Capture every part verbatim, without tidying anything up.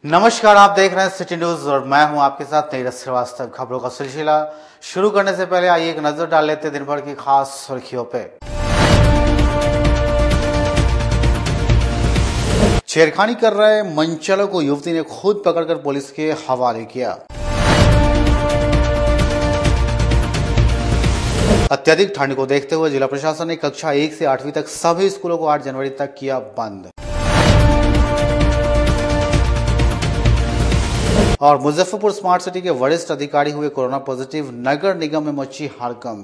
नमस्कार, आप देख रहे हैं सिटी न्यूज और मैं हूं आपके साथ नीरज श्रीवास्तव। खबरों का सिलसिला शुरू करने से पहले आइए एक नजर डाल लेते हैं दिन भर की खास सुर्खियों पे। छेड़खानी कर रहे मंचलों को युवती ने खुद पकड़कर पुलिस के हवाले किया। अत्यधिक ठंड को देखते हुए जिला प्रशासन ने कक्षा एक से आठवीं तक सभी स्कूलों को आठ जनवरी तक किया बंद। और मुजफ्फरपुर स्मार्ट सिटी के वरिष्ठ अधिकारी हुए कोरोना पॉजिटिव, नगर निगम में मची हड़कंप।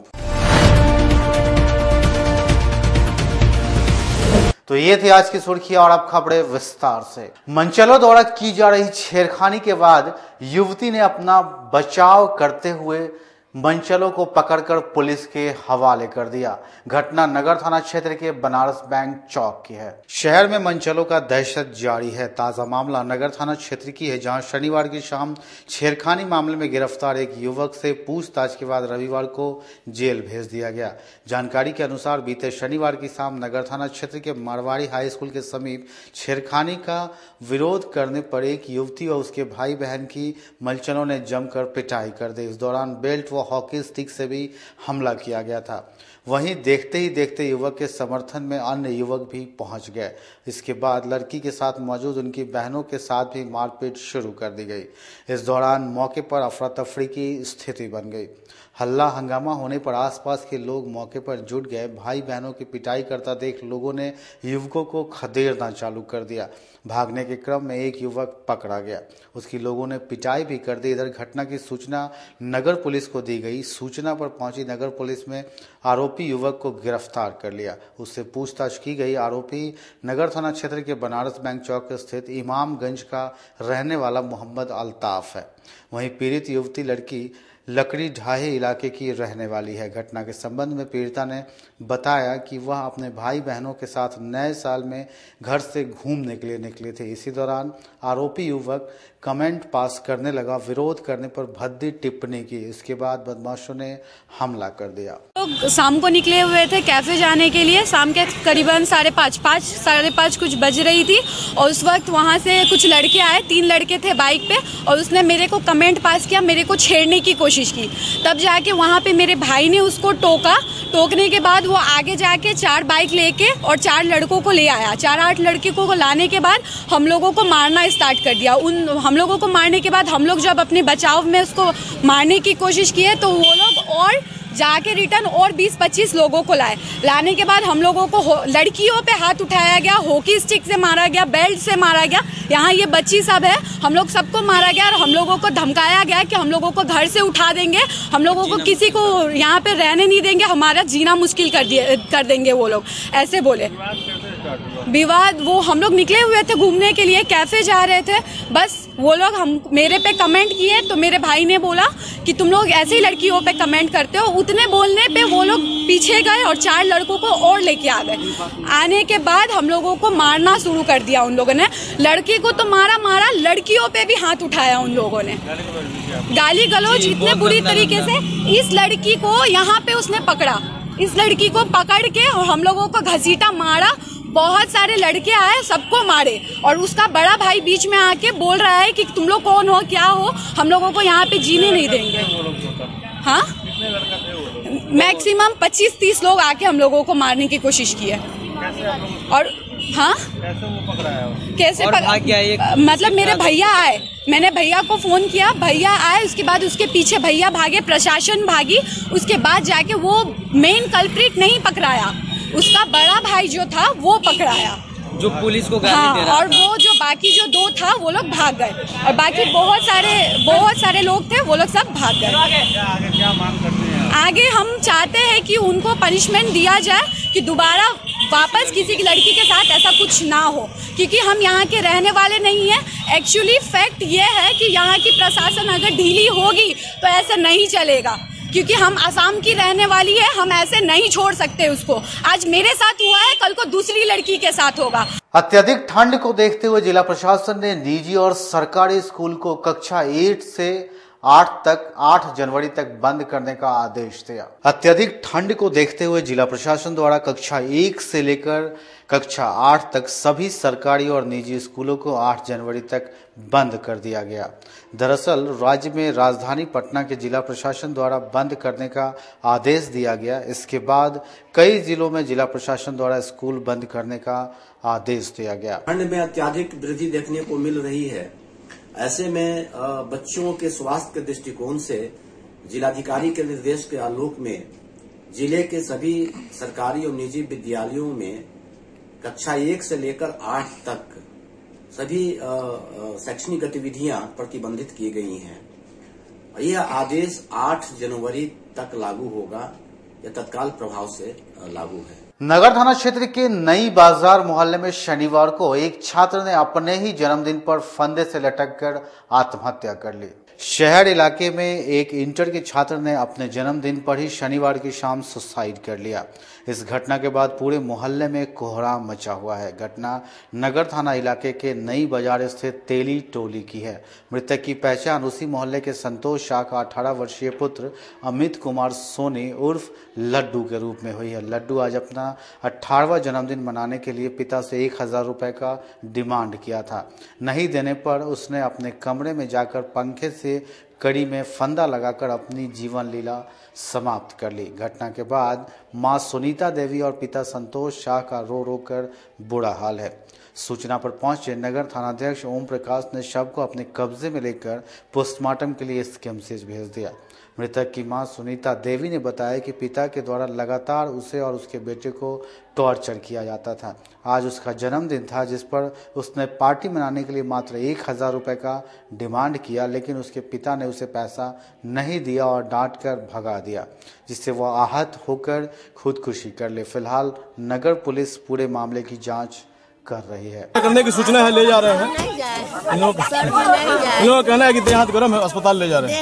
तो ये थी आज की सुर्खियां और अब खबरें विस्तार से। मंचलों द्वारा की जा रही छेड़खानी के बाद युवती ने अपना बचाव करते हुए मंचलों को पकड़कर पुलिस के हवाले कर दिया। घटना नगर थाना क्षेत्र के बनारस बैंक चौक की है। शहर में मंचलों का दहशत जारी है। ताजा मामला नगर थाना क्षेत्र की है, जहां शनिवार की शाम छेड़खानी मामले में गिरफ्तार एक युवक से पूछताछ के बाद रविवार को जेल भेज दिया गया। जानकारी के अनुसार बीते शनिवार की शाम नगर थाना क्षेत्र के मारवाड़ी हाई स्कूल के समीप छेड़खानी का विरोध करने पर एक युवती और उसके भाई बहन की मंचलों ने जमकर पिटाई कर दी। इस दौरान बेल्ट व हॉकी स्टिक से भी हमला किया गया था। वहीं देखते ही देखते युवक के समर्थन में अन्य युवक भी पहुंच गए। इसके बाद लड़की के साथ मौजूद उनकी बहनों के साथ भी मारपीट शुरू कर दी गई। इस दौरान मौके पर अफरा तफरी की स्थिति बन गई। हल्ला हंगामा होने पर आसपास के लोग मौके पर जुट गए। भाई बहनों की पिटाई करता देख लोगों ने युवकों को खदेड़ना चालू कर दिया। भागने के क्रम में एक युवक पकड़ा गया, उसकी लोगों ने पिटाई भी कर दी। इधर घटना की सूचना नगर पुलिस को दी गई। सूचना पर पहुंची नगर पुलिस में आरोपी युवक को गिरफ्तार कर लिया। उससे पूछताछ की गई। आरोपी नगर थाना क्षेत्र के बनारस बैंक चौक स्थित इमामगंज का रहने वाला मोहम्मद अल्ताफ है। वहीं पीड़ित युवती लड़की लकड़ी ढाहे इलाके की रहने वाली है। घटना के संबंध में पीड़िता ने बताया कि वह अपने भाई बहनों के साथ नए साल में घर से घूमने के लिए निकले थे। इसी दौरान आरोपी युवक कमेंट पास करने लगा। विरोध करने पर भद्दी टिप्पणी की। इसके बाद बदमाशों ने हमला कर दिया। लोग शाम को निकले हुए थे कैफे जाने के लिए। शाम के करीबन साढ़े पाँच पाँच साढ़े पाँच कुछ बज रही थी और उस वक्त वहाँ से कुछ लड़के आए। तीन लड़के थे बाइक पे और उसने मेरे को कमेंट पास किया, मेरे को छेड़ने की कोशिश की। तब जाके वहाँ पे मेरे भाई ने उसको टोका। टोकने के बाद वो आगे जाके चार बाइक लेके और चार लड़कों को ले आया। चार आठ लड़कों को लाने के बाद हम लोगों को मारना स्टार्ट कर दिया। उन हम लोगों को मारने के बाद हम लोग जब अपने बचाव में उसको मारने की कोशिश किए तो वो लोग और जाके रिटर्न और बीस पच्चीस लोगों को लाए। लाने के बाद हम लोगों को लड़कियों पे हाथ उठाया गया, हॉकी स्टिक से मारा गया, बेल्ट से मारा गया। यहाँ ये बच्ची सब है, हम लोग सबको मारा गया और हम लोगों को धमकाया गया कि हम लोगों को घर से उठा देंगे, हम लोगों को किसी को यहाँ पे रहने नहीं देंगे, हमारा जीना मुश्किल कर दिए कर देंगे वो लोग, ऐसे बोले। विवाद वो हम लोग निकले हुए थे घूमने के लिए, कैफे जा रहे थे। बस वो लोग हम मेरे पे कमेंट किए तो मेरे भाई ने बोला कि तुम लोग ऐसे ही लड़कियों पे कमेंट करते हो। उतने बोलने पे वो लोग पीछे गए और चार लड़कों को और लेके आ गए। आने के बाद हम लोगों को मारना शुरू कर दिया उन लोगों ने। लड़की को तो मारा मारा, लड़कियों पे भी हाथ उठाया उन लोगों ने। गाली गलौज इतने बुरी तरीके से। इस लड़की को यहाँ पे उसने पकड़ा, इस लड़की को पकड़ के और हम लोगों को घसीटा मारा। बहुत सारे लड़के आए, सबको मारे और उसका बड़ा भाई बीच में आके बोल रहा है कि तुम लोग कौन हो, क्या हो, हम लोगों को यहाँ पे जीने नहीं देंगे। हाँ, मैक्सिमम पच्चीस तीस लोग आके हम लोगों को मारने की कोशिश की है। और हाँ, कैसे भाग गया? मतलब मेरे भैया आए, मैंने भैया को फोन किया, भैया आए, उसके बाद उसके पीछे भैया भागे, प्रशासन भागी। उसके बाद जाके वो मेन कल्प्रिट नहीं पकड़ाया, उसका बड़ा भाई जो था वो पकड़ाया, जो पुलिस को गाली हाँ, दे रहा और वो जो बाकी जो दो था वो लोग भाग गए और बाकी बहुत सारे बहुत सारे लोग थे, वो लोग सब भाग गए। आगे क्या मांग करते हैं? आगे हम चाहते हैं कि उनको पनिशमेंट दिया जाए कि दोबारा वापस किसी की लड़की के साथ ऐसा कुछ ना हो, क्योंकि हम यहाँ के रहने वाले नहीं हैं। एक्चुअली फैक्ट ये है कि यहाँ की प्रशासन अगर ढीली होगी तो ऐसा नहीं चलेगा, क्योंकि हम असम की रहने वाली है, हम ऐसे नहीं छोड़ सकते उसको। आज मेरे साथ हुआ है, कल को दूसरी लड़की के साथ होगा। अत्यधिक ठंड को देखते हुए जिला प्रशासन ने निजी और सरकारी स्कूल को कक्षा आठ से आठ तक आठ जनवरी तक बंद करने का आदेश दिया। अत्यधिक ठंड को देखते हुए जिला प्रशासन द्वारा कक्षा एक से लेकर कक्षा आठ तक सभी सरकारी और निजी स्कूलों को आठ जनवरी तक बंद कर दिया गया। दरअसल राज्य में राजधानी पटना के जिला प्रशासन द्वारा बंद करने का आदेश दिया गया। इसके बाद कई जिलों में जिला प्रशासन द्वारा स्कूल बंद करने का आदेश दिया गया। ठंड में अत्यधिक वृद्धि देखने को मिल रही है। ऐसे में बच्चों के स्वास्थ्य के दृष्टिकोण से जिलाधिकारी के निर्देश के आलोक में जिले के सभी सरकारी और निजी विद्यालयों में कक्षा एक से लेकर आठ तक सभी शैक्षणिक गतिविधियां प्रतिबंधित की गई हैं। यह आदेश आठ जनवरी तक लागू होगा। यह तत्काल प्रभाव से लागू है। नगर थाना क्षेत्र के नई बाजार मोहल्ले में शनिवार को एक छात्र ने अपने ही जन्मदिन पर फंदे से लटककर आत्महत्या कर ली। शहर इलाके में एक इंटर के छात्र ने अपने जन्मदिन पर ही शनिवार की शाम सुसाइड कर लिया। इस घटना के बाद पूरे मोहल्ले में कोहराम मचा हुआ है। घटना नगर थाना इलाके के नई बाजार स्थित तेली टोली की है। मृतक की पहचान उसी मोहल्ले के संतोष शाह का अठारह वर्षीय पुत्र अमित कुमार सोनी उर्फ लड्डू के रूप में हुई है। लड्डू आज अपना अठारहवां जन्मदिन मनाने के लिए पिता से एक हजार रुपए का डिमांड किया था। नहीं देने पर उसने अपने कमरे में जाकर पंखे से कड़ी में फंदा लगाकर अपनी जीवन लीला समाप्त कर ली। घटना के बाद मां सुनीता देवी और पिता संतोष शाह का रो रो कर बुरा हाल है। सूचना पर पहुंचे नगर थानाध्यक्ष ओम प्रकाश ने शव को अपने कब्जे में लेकर पोस्टमार्टम के लिए स्किम्स भेज दिया। मृतक की मां सुनीता देवी ने बताया कि पिता के द्वारा लगातार उसे और उसके बेटे को टॉर्चर किया जाता था। आज उसका जन्मदिन था जिस पर उसने पार्टी मनाने के लिए मात्र एक हजार रुपये का डिमांड किया, लेकिन उसके पिता ने उसे पैसा नहीं दिया और डांट कर भगा दिया, जिससे वह आहत होकर खुदकुशी कर ले। फिलहाल नगर पुलिस पूरे मामले की जाँच कर रही है। करने की सूचना है, ले जा रहे हैं। इन लोगों का कहना है कि देहात गर्म है, अस्पताल ले जा रहे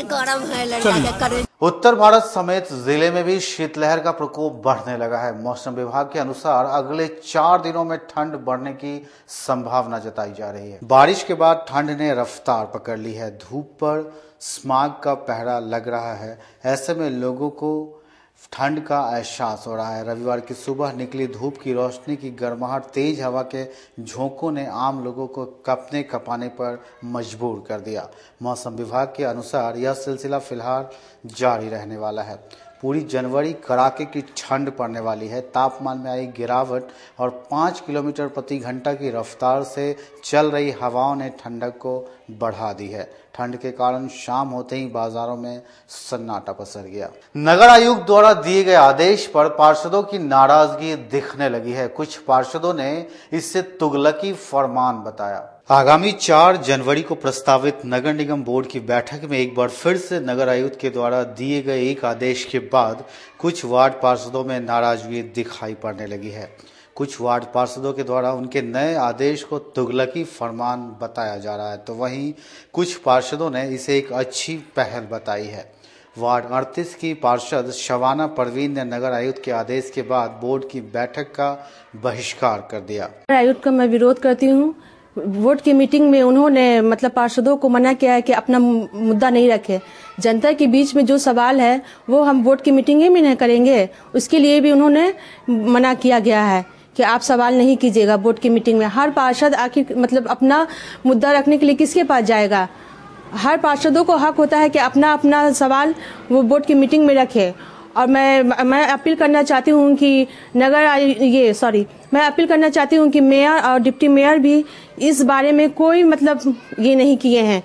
हैं। उत्तर भारत समेत जिले में भी शीतलहर का प्रकोप बढ़ने लगा है। मौसम विभाग के अनुसार अगले चार दिनों में ठंड बढ़ने की संभावना जताई जा रही है। बारिश के बाद ठंड ने रफ्तार पकड़ ली है। धूप पर स्माग का पहरा लग रहा है। ऐसे में लोगों को ठंड का एहसास हो रहा है। रविवार की सुबह निकली धूप की रोशनी की गर्माहट, तेज हवा के झोंकों ने आम लोगों को कपने कपाने पर मजबूर कर दिया। मौसम विभाग के अनुसार यह सिलसिला फिलहाल जारी रहने वाला है। पूरी जनवरी कड़ाके की ठंड पड़ने वाली है। तापमान में आई गिरावट और पाँच किलोमीटर प्रति घंटा की रफ्तार से चल रही हवाओं ने ठंडक को बढ़ा दी है। ठंड के कारण शाम होते ही बाजारों में सन्नाटा पसर गया। नगर आयुक्त द्वारा दिए गए आदेश पर पार्षदों की नाराजगी दिखने लगी है। कुछ पार्षदों ने इसे तुगलकी फरमान बताया। आगामी चार जनवरी को प्रस्तावित नगर निगम बोर्ड की बैठक में एक बार फिर से नगर आयुक्त के द्वारा दिए गए एक आदेश के बाद कुछ वार्ड पार्षदों में नाराजगी दिखाई पड़ने लगी है। कुछ वार्ड पार्षदों के द्वारा उनके नए आदेश को तुगलकी फरमान बताया जा रहा है, तो वहीं कुछ पार्षदों ने इसे एक अच्छी पहल बताई है। वार्ड अड़तीस की पार्षद शबाना परवीन ने नगर आयुक्त के आदेश के बाद बोर्ड की बैठक का बहिष्कार कर दिया। आयुक्त का मैं विरोध करती हूँ। बोर्ड की मीटिंग में उन्होंने मतलब पार्षदों को मना किया है कि अपना मुद्दा नहीं रखे। जनता के बीच में जो सवाल है वो हम बोर्ड की मीटिंग में नहीं करेंगे, उसके लिए भी उन्होंने मना किया गया है कि आप सवाल नहीं कीजिएगा बोर्ड की मीटिंग में। हर पार्षद आखिर मतलब अपना मुद्दा रखने के लिए किसके पास जाएगा? हर पार्षदों को हक होता है कि अपना अपना सवाल वो बोर्ड की मीटिंग में रखे। और मैं मैं अपील करना चाहती हूँ कि नगर ये सॉरी मैं अपील करना चाहती हूँ कि मेयर और डिप्टी मेयर भी इस बारे में कोई मतलब ये नहीं किए हैं,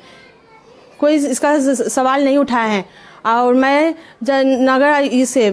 कोई इसका सवाल नहीं उठाए हैं। और मैं नगर इसे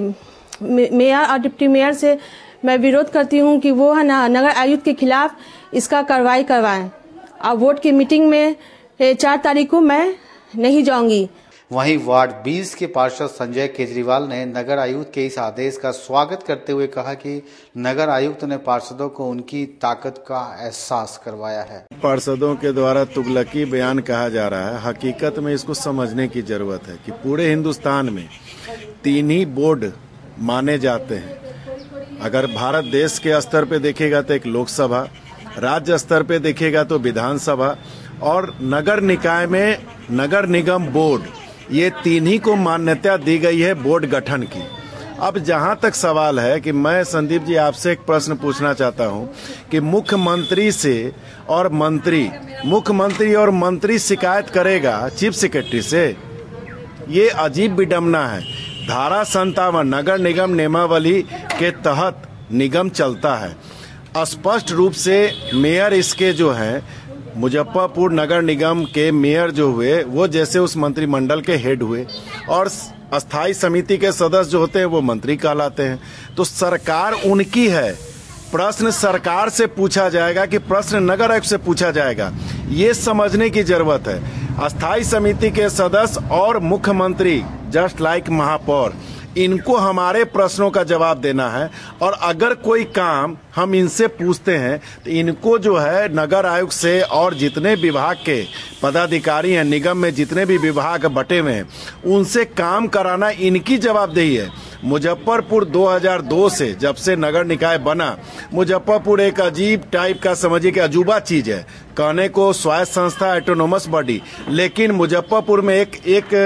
मेयर और डिप्टी मेयर से मैं विरोध करती हूँ कि वो है ना नगर आयुक्त के खिलाफ इसका कार्रवाई करवाएं। और वोट की मीटिंग में चार तारीख को मैं नहीं जाऊंगी। वहीं वार्ड बीस के पार्षद संजय केजरीवाल ने नगर आयुक्त के इस आदेश का स्वागत करते हुए कहा कि नगर आयुक्त ने पार्षदों को उनकी ताकत का एहसास करवाया है। पार्षदों के द्वारा तुगलकी बयान कहा जा रहा है। हकीकत में इसको समझने की जरूरत है कि पूरे हिंदुस्तान में तीन ही बोर्ड माने जाते हैं। अगर भारत देश के स्तर पे देखेगा तो एक लोकसभा, राज्य स्तर पे देखेगा तो विधानसभा और नगर निकाय में नगर निगम बोर्ड। ये तीन ही को मान्यता दी गई है बोर्ड गठन की। अब जहां तक सवाल है कि मैं संदीप जी आपसे एक प्रश्न पूछना चाहता हूं कि मुख्यमंत्री से और मंत्री मुख्यमंत्री और मंत्री शिकायत करेगा चीफ सेक्रेटरी से, ये अजीब विडंबना है। धारा संतावन नगर निगम नियमावली के तहत निगम चलता है। स्पष्ट रूप से मेयर इसके जो हैं मुजफ्फरपुर नगर निगम के मेयर जो हुए वो जैसे उस मंत्रिमंडल के हेड हुए और अस्थाई समिति के सदस्य जो होते हैं वो मंत्री कहलाते हैं। तो सरकार उनकी है, प्रश्न सरकार से पूछा जाएगा कि प्रश्न नगर आयुक्त से पूछा जाएगा, ये समझने की जरूरत है। अस्थाई समिति के सदस्य और मुख्यमंत्री जस्ट लाइक महापौर, इनको हमारे प्रश्नों का जवाब देना है और अगर कोई काम हम इनसे पूछते हैं तो इनको जो है नगर आयुक्त से और जितने विभाग के पदाधिकारी हैं, निगम में जितने भी विभाग बटे हुए हैं, उनसे काम कराना इनकी जवाबदेही है। मुजफ्फरपुर दो हज़ार दो से जब से नगर निकाय बना, मुजफ्फरपुर एक अजीब टाइप का समझिए कि अजूबा चीज है, कहने को स्वायत्त संस्था ऑटोनोमस बॉडी, लेकिन मुजफ्फरपुर में एक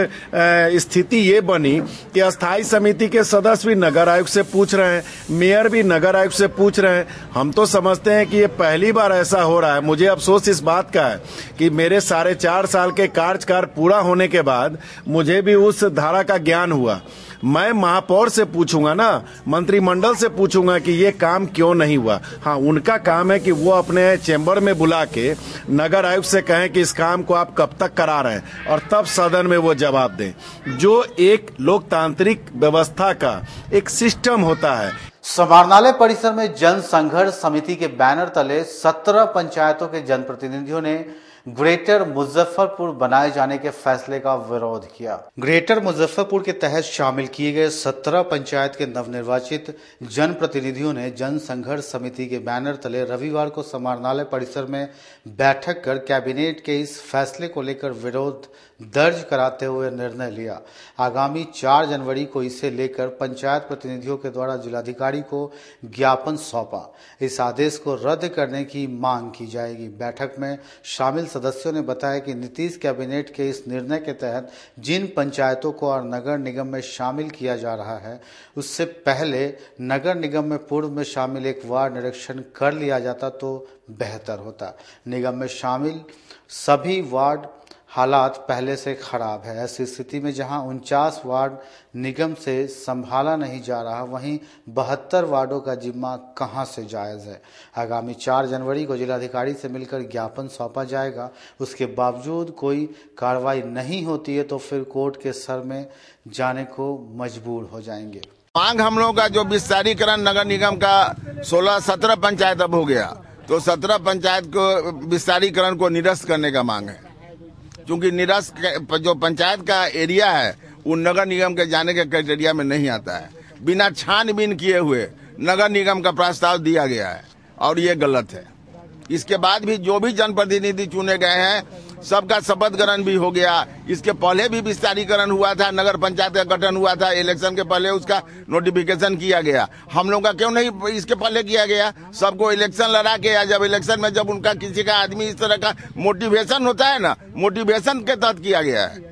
एक स्थिति ये बनी कि अस्थाई समिति के सदस्य भी नगर आयुक्त से पूछ रहे हैं, मेयर भी नगर आयुक्त से पूछ रहे हैं। हम तो समझते हैं कि ये पहली बार ऐसा हो रहा है। मुझे अफसोस इस बात का है कि मेरे साढ़े चार साल के कार्यकाल पूरा होने के बाद मुझे भी उस धारा का ज्ञान हुआ। मैं महापौर से पूछूंगा ना, मंत्रिमंडल से पूछूंगा कि ये काम क्यों नहीं हुआ। हाँ, उनका काम है कि वो अपने चैम्बर में बुला के नगर आयुक्त से कहें कि इस काम को आप कब तक करा रहे हैं और तब सदन में वो जवाब दें, जो एक लोकतांत्रिक व्यवस्था का एक सिस्टम होता है। समाहरणालय परिसर में जन संघर्ष समिति के बैनर तले सत्रह पंचायतों के जनप्रतिनिधियों ने ग्रेटर मुजफ्फरपुर बनाए जाने के फैसले का विरोध किया। ग्रेटर मुजफ्फरपुर के तहत शामिल किए गए सत्रह पंचायत के नवनिर्वाचित जनप्रतिनिधियों ने जन संघर्ष समिति के बैनर तले रविवार को समाहरणालय परिसर में बैठक कर कैबिनेट के इस फैसले को लेकर विरोध दर्ज कराते हुए निर्णय लिया। आगामी चार जनवरी को इसे लेकर पंचायत प्रतिनिधियों के द्वारा जिलाधिकारी को ज्ञापन सौंपा। इस आदेश को रद्द करने की मांग की जाएगी। बैठक में शामिल सदस्यों ने बताया कि नीतीश कैबिनेट के इस निर्णय के तहत जिन पंचायतों को और नगर निगम में शामिल किया जा रहा है, उससे पहले नगर निगम में पूर्व में शामिल एक वार्ड निरीक्षण कर लिया जाता तो बेहतर होता। निगम में शामिल सभी वार्ड हालात पहले से खराब है। ऐसी स्थिति में जहां उनचास वार्ड निगम से संभाला नहीं जा रहा, वहीं बहत्तर वार्डों का जिम्मा कहां से जायज है। आगामी चार जनवरी को जिलाधिकारी से मिलकर ज्ञापन सौंपा जाएगा। उसके बावजूद कोई कार्रवाई नहीं होती है तो फिर कोर्ट के सर में जाने को मजबूर हो जाएंगे। मांग हम लोगों का जो विस्तारीकरण नगर निगम का सोलह सत्रह पंचायत अब हो गया, तो सत्रह पंचायत को विस्तारीकरण को निरस्त करने का मांग है। क्योंकि निरस्त जो पंचायत का एरिया है वो नगर निगम के जाने के क्राइटेरिया में नहीं आता है। बिना छानबीन किए हुए नगर निगम का प्रस्ताव दिया गया है और ये गलत है। इसके बाद भी जो भी जनप्रतिनिधि चुने गए हैं सबका शपथ ग्रहण भी हो गया। इसके पहले भी विस्तारीकरण हुआ था, नगर पंचायत का गठन हुआ था, इलेक्शन के पहले उसका नोटिफिकेशन किया गया। हम लोग का क्यों नहीं इसके पहले किया गया? सबको इलेक्शन लड़ा के, या जब इलेक्शन में जब उनका किसी का आदमी इस तरह का मोटिवेशन होता है ना, मोटिवेशन के तहत किया गया है।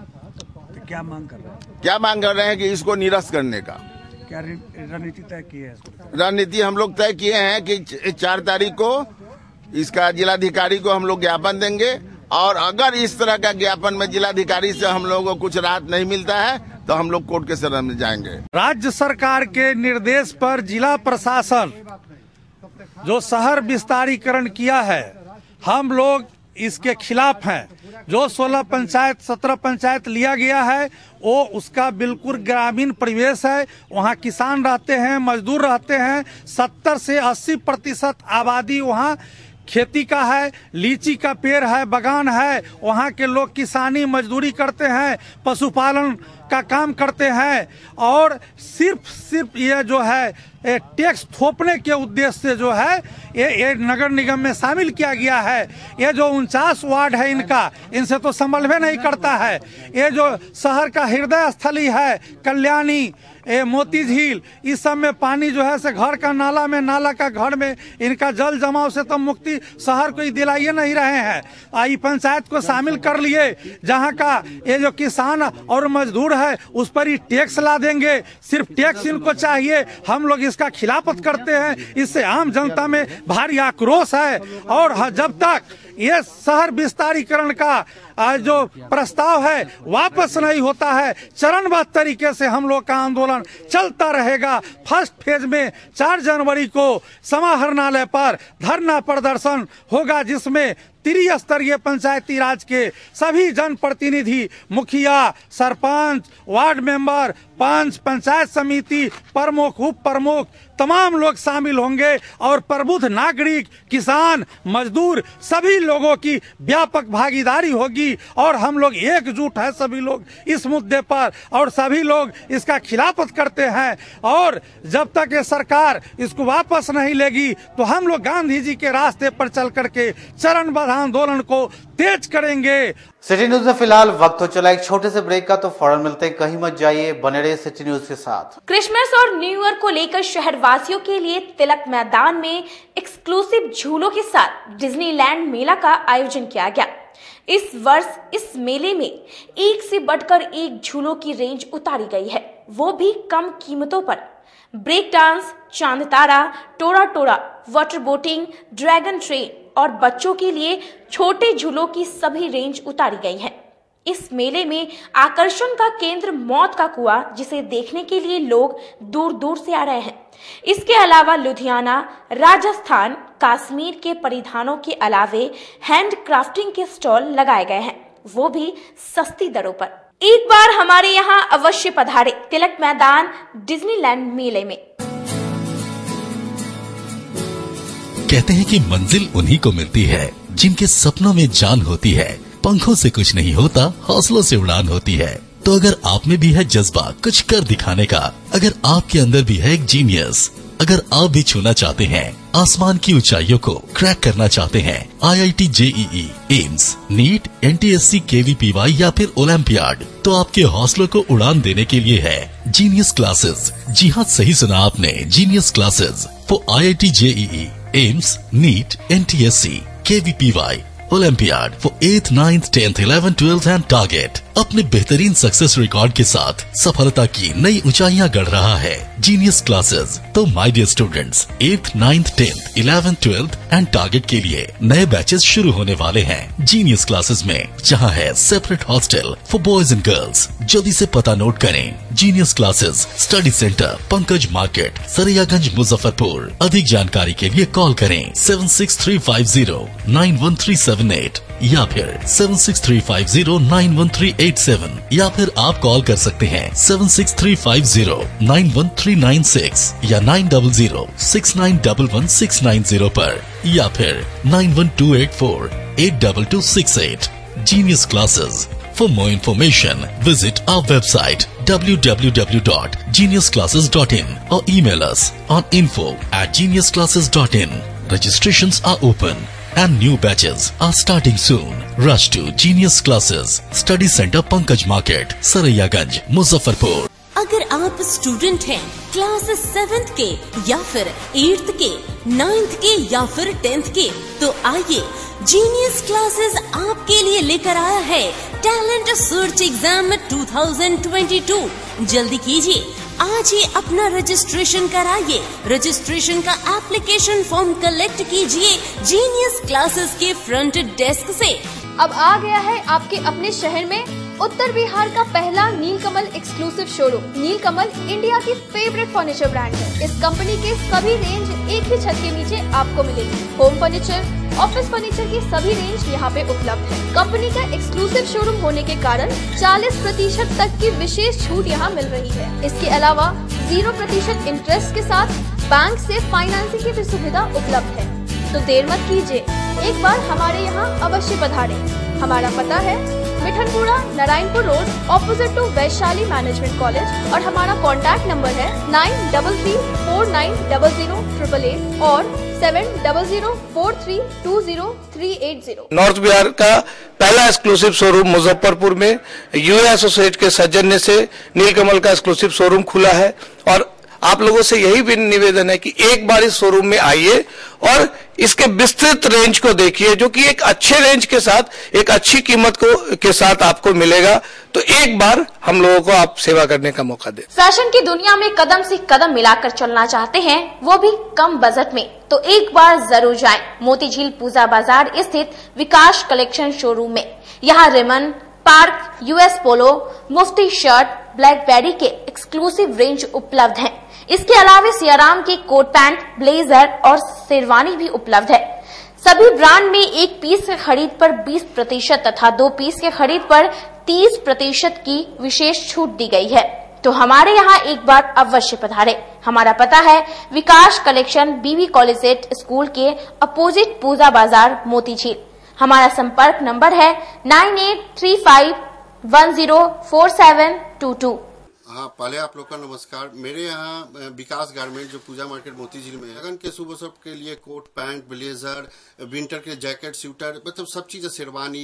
तो क्या मांग कर रहे हैं? क्या मांग कर रहे हैं कि इसको निरस्त करने का। क्या रणनीति तय की है? रणनीति हम लोग तय किए हैं कि चार तारीख को इसका जिलाधिकारी को हम लोग ज्ञापन देंगे, और अगर इस तरह का ज्ञापन में जिलाधिकारी से हम लोगों को कुछ राहत नहीं मिलता है तो हम लोग कोर्ट के शरण में जाएंगे। राज्य सरकार के निर्देश पर जिला प्रशासन जो शहर विस्तारीकरण किया है, हम लोग इसके खिलाफ हैं। जो सोलह पंचायत सत्रह पंचायत लिया गया है वो उसका बिल्कुल ग्रामीण परिवेश है। वहाँ किसान रहते हैं, मजदूर रहते हैं। सत्तर से अस्सी प्रतिशत आबादी वहाँ खेती का है, लीची का पेड़ है, बगान है। वहाँ के लोग किसानी मजदूरी करते हैं, पशुपालन का काम करते हैं और सिर्फ सिर्फ ये जो है टैक्स थोपने के उद्देश्य से जो है ये ये नगर निगम में शामिल किया गया है। ये जो उनचास वार्ड है इनका, इनसे तो संभल भी नहीं करता है। ये जो शहर का हृदय स्थली है कल्याणी, ए, मोती झील, इस सब में पानी जो है से घर का नाला में, नाला का घर में, इनका जल जमाव से तो मुक्ति शहर को दिलाइए नहीं रहे हैं। आई पंचायत को शामिल कर लिए, जहां का ये जो किसान और मजदूर है उस पर ही टैक्स ला देंगे, सिर्फ टैक्स इनको चाहिए। हम लोग इसका खिलाफत करते हैं, इससे आम जनता में भारी आक्रोश है। और जब तक ये शहर विस्तारीकरण का जो प्रस्ताव है वापस नहीं होता है, चरणबद्ध तरीके से हम लोग का आंदोलन चलता रहेगा। फर्स्ट फेज में चार जनवरी को समाहरणालय पर धरना प्रदर्शन होगा, जिसमें त्रिस्तरीय पंचायती राज के सभी जनप्रतिनिधि, मुखिया, सरपंच, वार्ड मेंबर, पंच, पंचायत समिति प्रमुख, उप प्रमुख तमाम लोग शामिल होंगे और प्रबुद्ध नागरिक, किसान, मजदूर सभी लोगों की व्यापक भागीदारी होगी। और हम लोग एकजुट है सभी लोग इस मुद्दे पर, और सभी लोग इसका खिलाफत करते हैं। और जब तक ये सरकार इसको वापस नहीं लेगी तो हम लोग गांधी जी के रास्ते पर चल करके चरणबद्ध आंदोलन को तेज करेंगे। सिटी न्यूज में फिलहाल वक्त हो चला एक छोटे से ब्रेक का, तो फौरन मिलते हैं, कहीं मत जाइए, बने रहिए सिटी न्यूज के साथ। क्रिसमस और न्यू ईयर को लेकर शहर वासियों के लिए तिलक मैदान में एक्सक्लूसिव झूलों के साथ डिज्नीलैंड मेला का आयोजन किया गया। इस वर्ष इस मेले में एक से बढ़कर एक झूलों की रेंज उतारी गई है, वो भी कम कीमतों पर। ब्रेक डांस, चांद तारा, Tora Tora, water boating, dragon train और बच्चों के लिए छोटे झूलों की सभी रेंज उतारी गई है। इस मेले में आकर्षण का केंद्र मौत का कुआं, जिसे देखने के लिए लोग दूर दूर से आ रहे हैं। इसके अलावा लुधियाना, राजस्थान, कश्मीर के परिधानों के अलावे हैंड क्राफ्टिंग के स्टॉल लगाए गए हैं, वो भी सस्ती दरों पर। एक बार हमारे यहाँ अवश्य पधारे तिलक मैदान डिज्नीलैंड मेले में। कहते हैं कि मंजिल उन्हीं को मिलती है जिनके सपनों में जान होती है। पंखों से कुछ नहीं होता, हौसलों से उड़ान होती है। तो अगर आप में भी है जज्बा कुछ कर दिखाने का, अगर आपके अंदर भी है एक जीनियस, अगर आप भी छूना चाहते हैं आसमान की ऊंचाइयों को, क्रैक करना चाहते हैं I I T, J E E, AIIMS, NEET, N T S C, K V P Y या फिर ओलंपियाड, तो आपके हौसलों को उड़ान देने के लिए है जीनियस क्लासेस। जी हाँ, सही सुना आपने, genius classes for I I T, J E E, AIIMS, NEET, N T S C, K V P Y, olympiad for eighth, ninth, tenth, eleventh, twelfth and target. अपने बेहतरीन सक्सेस रिकॉर्ड के साथ सफलता की नई ऊंचाइयां गढ़ रहा है जीनियस क्लासेस। तो my dear students, eighth, ninth, tenth, eleventh, twelfth and target के लिए नए बैचेस शुरू होने वाले हैं जीनियस क्लासेस में, जहां है separate hostel for boys and girls. जल्दी से पता नोट करें, genius classes, study centre, Pankaj market, Saraiyaganj, Muzaffarpur. अधिक जानकारी के लिए कॉल करें seven six three five zero nine one three seven eight या फिर seven six three five zero nine one three eight seven, या फिर आप कॉल कर सकते हैं seven six three five zero nine one three nine six या nine double zero six nine double one six nine zero पर, या फिर nine one two eight four eight double two six eight. Genius classes. For more information, visit our website w w w dot genius classes dot in or email us on info at genius classes dot in. Registrations are open and new batches are starting soon. Rush to Genius Classes, Study Center, Pankaj Market, Saraiyaganj, Muzaffarpur. अगर आप student हैं class seventh के या फिर eighth के, ninth के या फिर टेंथ के, तो आइए जीनियस क्लासेस आपके लिए लेकर आया है talent search exam two thousand twenty two. जल्दी कीजिए, आज ही अपना रजिस्ट्रेशन कराइए। रजिस्ट्रेशन का एप्लीकेशन फॉर्म कलेक्ट कीजिए जीनियस क्लासेस के फ्रंट डेस्क से। अब आ गया है आपके अपने शहर में उत्तर बिहार का पहला Neelkamal exclusive showroom. Neelkamal India की फेवरेट फर्नीचर ब्रांड है। इस कंपनी के सभी रेंज एक ही छत के नीचे आपको मिलेगी। होम फर्नीचर, ऑफिस फर्नीचर की सभी रेंज यहाँ पे उपलब्ध है। कंपनी का एक्सक्लूसिव शोरूम होने के कारण चालीस प्रतिशत तक की विशेष छूट यहाँ मिल रही है। इसके अलावा जीरो प्रतिशत इंटरेस्ट के साथ बैंक से फाइनेंसिंग की भी सुविधा उपलब्ध है। तो देर मत कीजिए, एक बार हमारे यहाँ अवश्य पधारें। हमारा पता है Mithanpura Narayanpur road opposite to Vaishali management college और हमारा कॉन्टैक्ट नंबर है nine double three four nine double zero triple eight और seven double zero four three two zero three eight zero. North Bihar का पहला एक्सक्लूसिव शोरूम मुजफ्फरपुर में यूए एसोसिएट के सौजन्य से नीलकमल का एक्सक्लूसिव शोरूम खुला है और आप लोगों से यही भी निवेदन है कि एक बार इस शोरूम में आइए और इसके विस्तृत रेंज को देखिए, जो कि एक अच्छे रेंज के साथ एक अच्छी कीमत को के साथ आपको मिलेगा। तो एक बार हम लोगों को आप सेवा करने का मौका दें। फैशन की दुनिया में कदम से कदम मिलाकर चलना चाहते हैं, वो भी कम बजट में, तो एक बार जरूर जाएं मोतीझील पूजा बाजार स्थित विकास कलेक्शन शोरूम में। यहाँ Raymond, Park, US Polo, Mufti shirt, Blackberry के एक्सक्लूसिव रेंज उपलब्ध हैं। इसके अलावा सियाराम के कोट पैंट, ब्लेजर और शेरवानी भी उपलब्ध है। सभी ब्रांड में एक पीस के खरीद पर बीस प्रतिशत तथा दो पीस के खरीद पर तीस प्रतिशत की विशेष छूट दी गई है। तो हमारे यहाँ एक बार अवश्य पधारें। हमारा पता है Vikas collection, B B college school के अपोजिट पूजा बाजार, मोतीझील। हमारा संपर्क नंबर है nine eight three five one zero four seven two two. हाँ, पहले आप लोग का नमस्कार। मेरे यहाँ विकास गारमेंट जो पूजा मार्केट मोतीझील में है, लगन के शुभ अवसर के लिए कोट पैंट, ब्लेजर, विंटर के जैकेट, स्वेटर, मतलब सब चीजें, शेरवानी,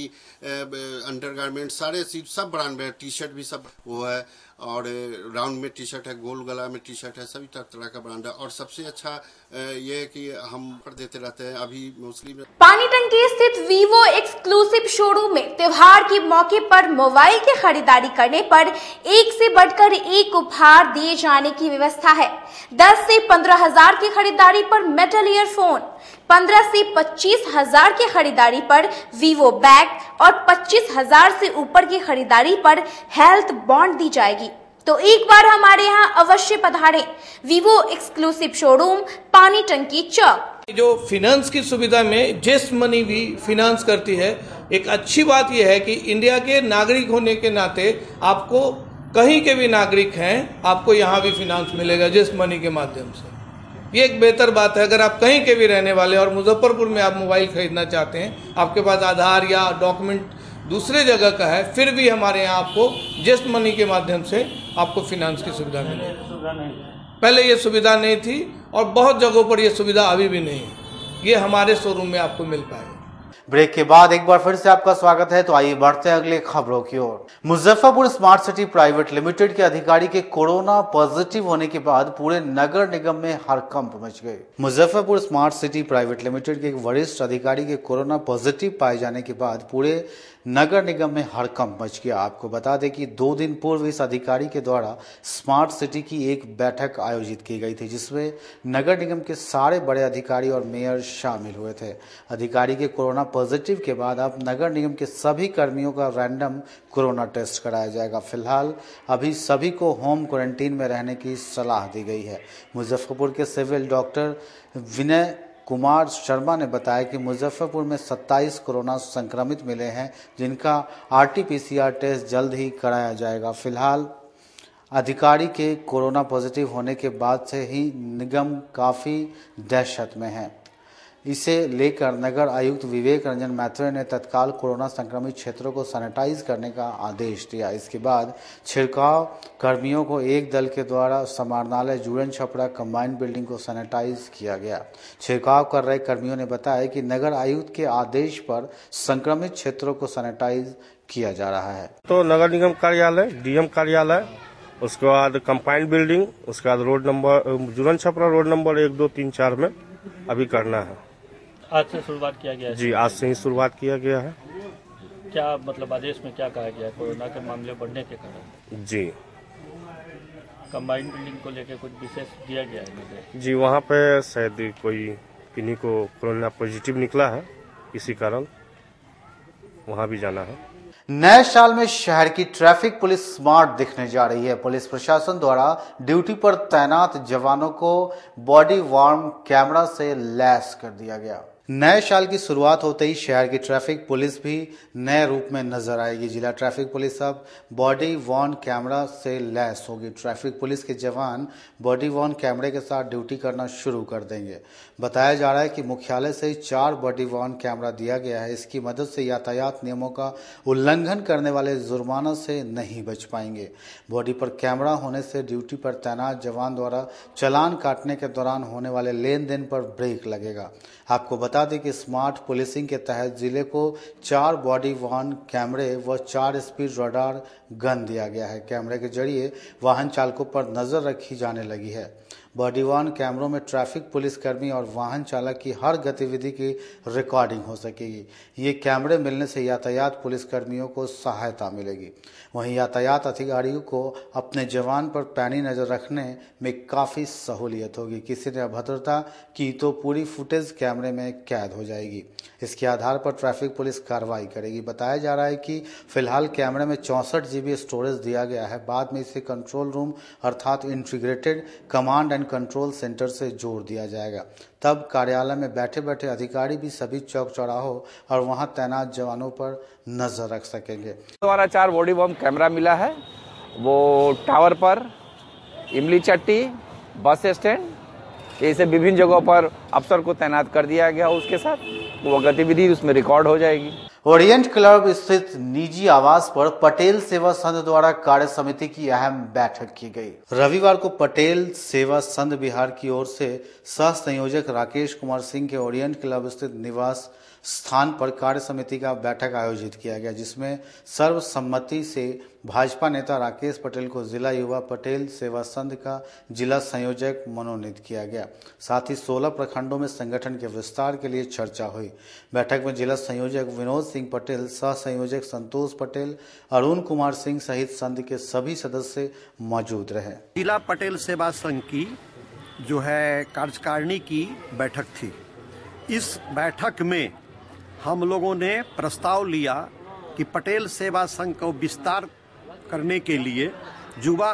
अंडर गारमेंट, सारे सब ब्रांड में, टी शर्ट भी सब वो है और राउंड में टी शर्ट है, गोल गला में टी शर्ट है, सभी तरह का ब्रांड है। और सबसे अच्छा ये है कि हम पर देते रहते हैं अभी मोस्टली पानी टंकी स्थित वीवो एक्सक्लूसिव शोरूम में त्योहार के मौके पर मोबाइल की खरीदारी करने पर एक से बढ़कर एक उपहार दिए जाने की व्यवस्था है। दस से पंद्रह हजार की खरीदारी पर मेटल ईयरफोन, पंद्रह से पच्चीस हजार की खरीदारी पर वीवो बैग और पच्चीस हजार से ऊपर की खरीदारी पर हेल्थ बॉन्ड दी जाएगी। तो एक बार हमारे यहाँ अवश्य पधारें। वीवो एक्सक्लूसिव शोरूम, पानी टंकी चौक। जो फिनांस की सुविधा में जेस्ट मनी भी फिनांस करती है। एक अच्छी बात यह है कि इंडिया के नागरिक होने के नाते आपको कहीं के भी नागरिक हैं, आपको यहाँ भी फिनांस मिलेगा जेस्ट मनी के माध्यम से। ये एक बेहतर बात है। अगर आप कहीं के भी रहने वाले और मुजफ्फरपुर में आप मोबाइल खरीदना चाहते हैं, आपके पास आधार या डॉक्यूमेंट दूसरे जगह का है, फिर भी हमारे यहाँ आपको जेस्ट मनी के माध्यम से आपको फिनांस की सुविधा मिलेगी। पहले ये सुविधा नहीं थी और बहुत जगहों पर ये सुविधा अभी भी नहीं है। ये हमारे शोरूम में आपको मिल पाएगा। ब्रेक के बाद एक बार फिर से आपका स्वागत है। तो आइए बढ़ते हैं अगले खबरों की ओर। Muzaffarpur smart city private limited के अधिकारी के कोरोना पॉजिटिव होने के बाद पूरे नगर निगम में हड़कंप मच गए। Muzaffarpur smart city private limited के एक वरिष्ठ अधिकारी के कोरोना पॉजिटिव पाए जाने के बाद पूरे नगर निगम में हड़कंप मच गया। आपको बता दें कि दो दिन पूर्व इस अधिकारी के द्वारा स्मार्ट सिटी की एक बैठक आयोजित की गई थी, जिसमें नगर निगम के सारे बड़े अधिकारी और मेयर शामिल हुए थे। अधिकारी के कोरोना पॉजिटिव के बाद अब नगर निगम के सभी कर्मियों का रैंडम कोरोना टेस्ट कराया जाएगा। फिलहाल अभी सभी को होम क्वारंटीन में रहने की सलाह दी गई है। मुजफ्फरपुर के सिविल डॉक्टर विनय कुमार शर्मा ने बताया कि मुजफ्फरपुर में सत्ताईस कोरोना संक्रमित मिले हैं, जिनका आरटीपीसीआर टेस्ट जल्द ही कराया जाएगा। फिलहाल अधिकारी के कोरोना पॉजिटिव होने के बाद से ही निगम काफ़ी दहशत में है। इसे लेकर नगर आयुक्त विवेक रंजन मैत्रेय ने तत्काल कोरोना संक्रमित क्षेत्रों को सैनिटाइज करने का आदेश दिया। इसके बाद छिड़काव कर्मियों को एक दल के द्वारा समाहरणालय जुड़न छपरा कंबाइंड बिल्डिंग को सैनिटाइज किया गया। छिड़काव कर रहे कर्मियों ने बताया कि नगर आयुक्त के आदेश पर संक्रमित क्षेत्रों को सैनिटाइज किया जा रहा है। तो नगर निगम कार्यालय, डीएम कार्यालय, उसके बाद कंबाइंड बिल्डिंग, उसके बाद road number Juran Chhapra road number एक दो तीन चार में अभी करना है। आज से शुरुआत किया गया है? जी, आज से ही शुरुआत किया गया है। क्या मतलब आदेश में क्या कहा गया है कोरोना के मामले बढ़ने के कारण? जी, कंबाइंड बिल्डिंग को लेकर कुछ विशेष दिया गया है? जी, वहाँ पे शायद कोई किन्हीं को कोरोना पॉजिटिव निकला है, इसी कारण वहाँ भी जाना है। नए साल में शहर की ट्रैफिक पुलिस स्मार्ट दिखने जा रही है। पुलिस प्रशासन द्वारा ड्यूटी पर तैनात जवानों को बॉडी वार्म कैमरा से लैस कर दिया गया। नए साल की शुरुआत होते ही शहर की ट्रैफिक पुलिस भी नए रूप में नजर आएगी। जिला ट्रैफिक पुलिस अब बॉडी वॉर्न कैमरा से लैस होगी। ट्रैफिक पुलिस के जवान बॉडी वॉर्न कैमरे के साथ ड्यूटी करना शुरू कर देंगे। बताया जा रहा है कि मुख्यालय से चार बॉडी वॉर्न कैमरा दिया गया है। इसकी मदद से यातायात नियमों का उल्लंघन करने वाले जुर्माना से नहीं बच पाएंगे। बॉडी पर कैमरा होने से ड्यूटी पर तैनात जवान द्वारा चालान काटने के दौरान होने वाले लेन देन पर ब्रेक लगेगा। आपको बता दें कि स्मार्ट पुलिसिंग के तहत जिले को चार बॉडी वॉर्न कैमरे व चार स्पीड रडार गन दिया गया है। कैमरे के जरिए वाहन चालकों पर नजर रखी जाने लगी है। बॉडी वॉर्न कैमरों में ट्रैफिक पुलिसकर्मी और वाहन चालक की हर गतिविधि की रिकॉर्डिंग हो सकेगी। ये कैमरे मिलने से यातायात पुलिसकर्मियों को सहायता मिलेगी। वहीं यातायात अधिकारियों को अपने जवान पर पैनी नजर रखने में काफी सहूलियत होगी। किसी ने अभद्रता की तो पूरी फुटेज कैमरे में कैद हो जाएगी। इसके आधार पर ट्रैफिक पुलिस कार्रवाई करेगी। बताया जा रहा है कि फिलहाल कैमरे में चौंसठ जीबी स्टोरेज दिया गया है। बाद में इसे कंट्रोल रूम अर्थात integrated command and control centre से जोड़ दिया जाएगा। तब कार्यालय में बैठे बैठे अधिकारी भी सभी चौक चौराहों और वहां तैनात जवानों पर नजर रख सकेंगे। हमारा चार बॉडी वॉर्न कैमरा मिला है, वो टावर पर, इमली चट्टी, बस स्टैंड, ऐसे विभिन्न जगहों पर अफसर को तैनात कर दिया गया। उसके साथ वो गतिविधि उसमें रिकॉर्ड हो जाएगी। ओरिएंट क्लब स्थित निजी आवास पर पटेल सेवा संघ द्वारा कार्य समिति की अहम बैठक की गई। रविवार को पटेल सेवा संघ बिहार की ओर से सह संयोजक राकेश कुमार सिंह के ओरिएंट क्लब स्थित निवास स्थान पर कार्य समिति का बैठक आयोजित किया गया, जिसमें सर्वसम्मति से भाजपा नेता राकेश पटेल को जिला युवा पटेल सेवा संघ का जिला संयोजक मनोनीत किया गया। साथ ही सोलह प्रखंडों में संगठन के विस्तार के लिए चर्चा हुई। बैठक में जिला संयोजक विनोद सिंह पटेल, सह संयोजक संतोष पटेल, अरुण कुमार सिंह सहित संघ के सभी सदस्य मौजूद रहे। जिला पटेल सेवा संघ की जो है कार्यकारिणी की बैठक थी। इस बैठक में हम लोगों ने प्रस्ताव लिया कि पटेल सेवा संघ को विस्तार करने के लिए युवा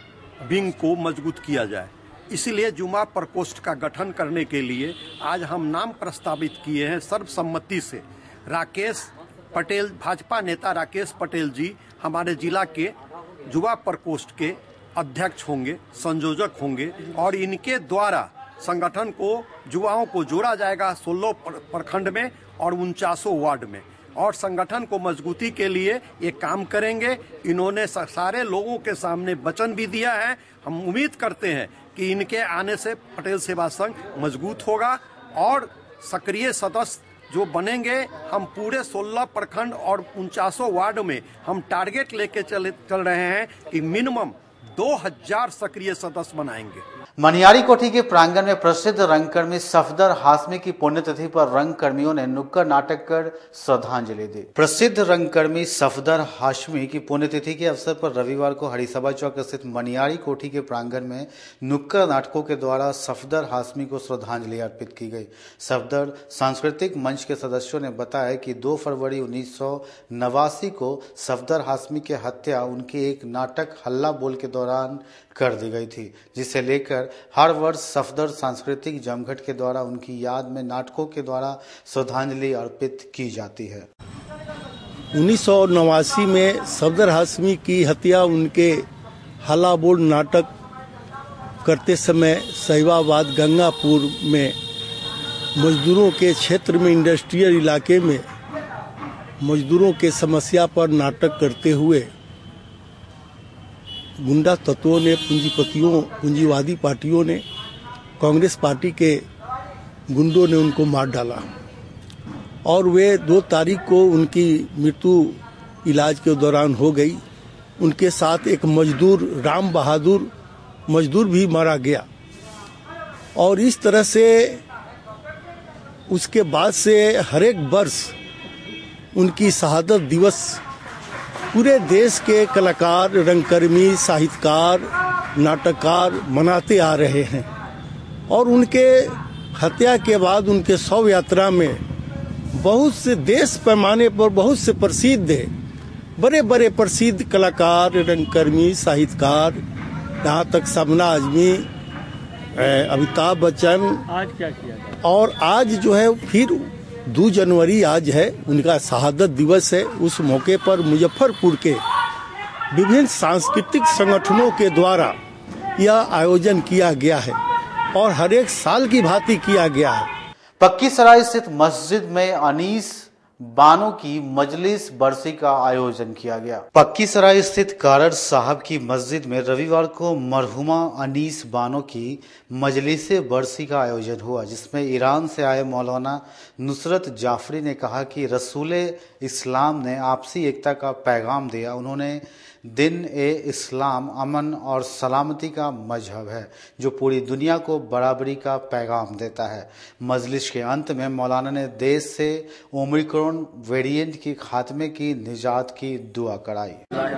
विंग को मजबूत किया जाए। इसलिए युवा प्रकोष्ठ का गठन करने के लिए आज हम नाम प्रस्तावित किए हैं सर्वसम्मति से। राकेश पटेल, भाजपा नेता राकेश पटेल जी हमारे जिला के युवा प्रकोष्ठ के अध्यक्ष होंगे, संयोजक होंगे और इनके द्वारा संगठन को युवाओं को जोड़ा जाएगा सोलह प्रखंड में और उनचासों वार्ड में, और संगठन को मजबूती के लिए ये काम करेंगे। इन्होंने सारे लोगों के सामने वचन भी दिया है। हम उम्मीद करते हैं कि इनके आने से पटेल सेवा संघ मजबूत होगा और सक्रिय सदस्य जो बनेंगे। हम पूरे सोलह प्रखंड और उनचासों वार्ड में हम टारगेट लेके चल चल रहे हैं कि मिनिमम दो हजार सक्रिय सदस्य बनाएंगे। मनियारी कोठी के प्रांगण में प्रसिद्ध रंगकर्मी सफदर हाशमी की पुण्यतिथि पर रंगकर्मियों ने नुक्कड़ नाटक कर श्रद्धांजलि दी। प्रसिद्ध रंगकर्मी सफदर हाशमी की पुण्यतिथि के अवसर पर रविवार को हरिसभा चौक स्थित मनियारी कोठी के प्रांगण में नुक्कड़ नाटकों के द्वारा सफदर हाशमी को श्रद्धांजलि अर्पित की गई। सफदर सांस्कृतिक मंच के सदस्यों ने बताया कि दो फरवरी उन्नीस सौ नवासी को सफदर हाशमी की हत्या उनके एक नाटक हल्ला बोल के दौरान कर दी गई थी, जिसे लेकर हर वर्ष सफदर सांस्कृतिक जमघट के द्वारा उनकी याद में नाटकों के द्वारा श्रद्धांजलि अर्पित की जाती है। उन्नीस सौ नवासी में सफदर हाशमी की हत्या उनके हल्ला बोल नाटक करते समय सहिबाबाद गंगापुर में मजदूरों के क्षेत्र में इंडस्ट्रियल इलाके में मजदूरों के समस्या पर नाटक करते हुए गुंडा तत्वों ने, पूंजीपतियों, पूंजीवादी पार्टियों ने, कांग्रेस पार्टी के गुंडों ने उनको मार डाला और वे दो तारीख को उनकी मृत्यु इलाज के दौरान हो गई। उनके साथ एक मजदूर राम बहादुर मजदूर भी मारा गया और इस तरह से उसके बाद से हर एक वर्ष उनकी शहादत दिवस पूरे देश के कलाकार, रंगकर्मी, साहित्यकार, नाटककार मनाते आ रहे हैं। और उनके हत्या के बाद उनके शव यात्रा में बहुत से देश पैमाने पर बहुत से प्रसिद्ध बड़े बड़े प्रसिद्ध कलाकार, रंगकर्मी, साहित्यकार, यहाँ तक शबना आजमी, अमिताभ बच्चन। आज क्या किया गया? और आज जो है फिर दो जनवरी आज है, उनका शहादत दिवस है। उस मौके पर मुजफ्फरपुर के विभिन्न सांस्कृतिक संगठनों के द्वारा यह आयोजन किया गया है और हर एक साल की भांति किया गया है। पक्की सराय स्थित मस्जिद में अनीस बानो की मजलिस बरसी का आयोजन किया गया। पक्की सराय स्थित कारड़ साहब की मस्जिद में रविवार को मरहुमा अनीस बानो की मजलिस बरसी का आयोजन हुआ, जिसमें ईरान से आए मौलाना नुसरत जाफरी ने कहा कि रसूले इस्लाम ने आपसी एकता का पैगाम दिया। उन्होंने दिन ए इस्लाम अमन और सलामती का मजहब है जो पूरी दुनिया को बराबरी का पैगाम देता है। मजलिस के अंत में मौलाना ने देश से ओमिक्रॉन वेरिएंट के खात्मे की निजात की दुआ कराई।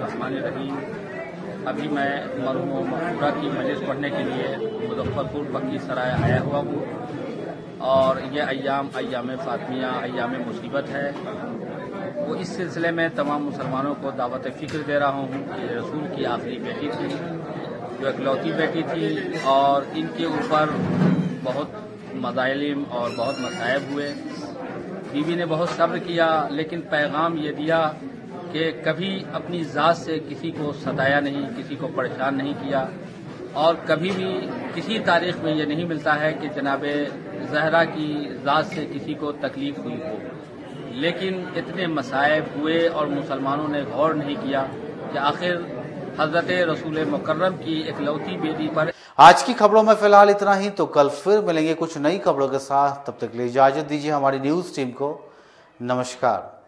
अभी मैं मरहूम मकबूरा की मजलिस पढ़ने के लिए मुजफ्फरपुर पक्की सराय आया हुआ हूँ और ये अय्याम अय्याम फातिमिया अय्याम मुसीबत है। वो इस सिलसिले में तमाम मुसलमानों को दावत फ़िक्र दे रहा हूँ कि रसूल की आखिरी बेटी थी जो इकलौती बेटी थी और इनके ऊपर बहुत मज़ालिम और बहुत मसाइब हुए। बीवी ने बहुत सब्र किया लेकिन पैगाम ये दिया कि कभी अपनी ज़ात से किसी को सताया नहीं, किसी को परेशान नहीं किया और कभी भी किसी तारीख में ये नहीं मिलता है कि जनाबे ज़हरा की ज़ात से किसी को तकलीफ हुई हो। लेकिन इतने मसाइब हुए और मुसलमानों ने गौर नहीं किया कि आखिर हजरत रसूल मुकर्रम की इकलौती बेटी पर। आज की खबरों में फिलहाल इतना ही, तो कल फिर मिलेंगे कुछ नई खबरों के साथ। तब तक के लिए इजाजत दीजिए हमारी न्यूज टीम को। नमस्कार।